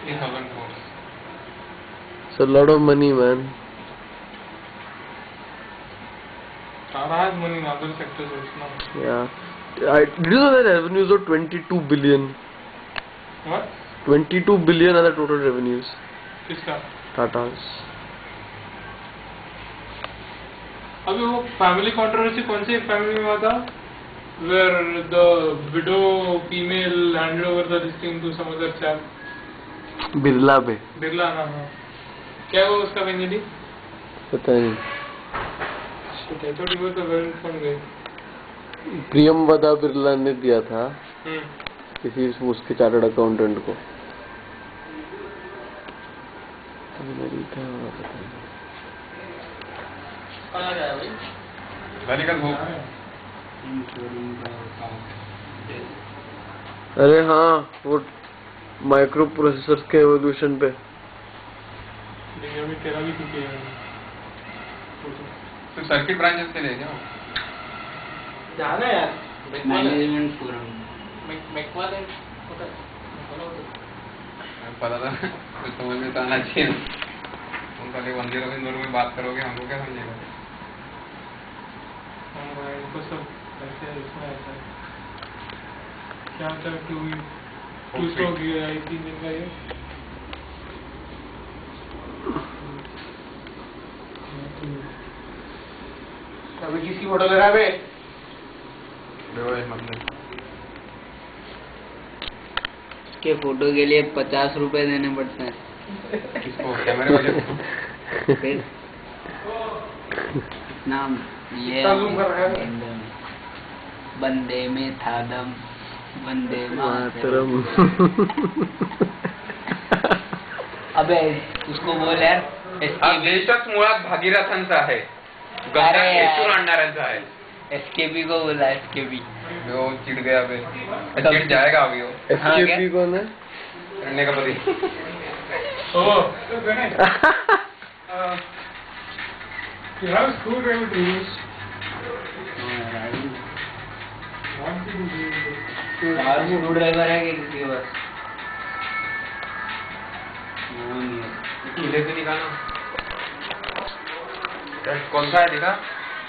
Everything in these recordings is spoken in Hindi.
3,000 crores. It's a lot of money, man. Tata has money in other sectors also now. Yeah. Did you know that revenues are 22 billion? What? 22 billion are the total revenues. किसका? Tata's. अभी वो फैमिली कंट्रोवर्सी कौन सी फैमिली में हुआ था? Where the widow female handed over the this thing to some other chap. Birla पे. बिरला ना हाँ. क्या हुआ उसका फाइनली? पता नहीं. I thought you were the well-informed guy. Priyamvada Birla ने दिया था किसी उसके चार्टर्ड अकाउंटेंट को. अरे हाँ, वो माइक्रो प्रोसेसर्स के एवोल्यूशन पे. तेरा भी कुछ तो सर्किट ब्रांचेस के लिए क्या जाना यार मैनेजमेंट फोरम पता था कुछ समझ में तो आना चाहिए. तुम पहले 102 में बात करोगे, हमको क्या समझेगा? इनको सब ऐसे इसमें ऐसा क्या होता है टू स्ट्रोक आई 3 दिन का ये अभी किसकी फोटो लगा बे? के फोटो के लिए 50 रुपए देने पड़ते हैं. किसको? कैमरे वाले को? फिर नाम ये बंदे में था दम, वंदे मातरम. अबे उसको बोल यार. देशच मुळात भागीरथांचा आहे, गंगा येथून आणणाऱ्यांचा आहे. एसकेबी को बोला. एसकेबी वो चिढ़ गया बे. चिढ़ जाएगा अभी वो. एसकेपी कौन है? करने का पति. You have screwdriver to use. Screwdriver है कि किसी के पास? वो नहीं है. इधर से निकालना. कौन सा है दिखा?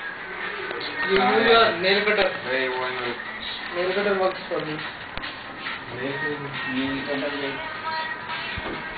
Nail cutter. अरे वो Nail cutter works for me. नहीं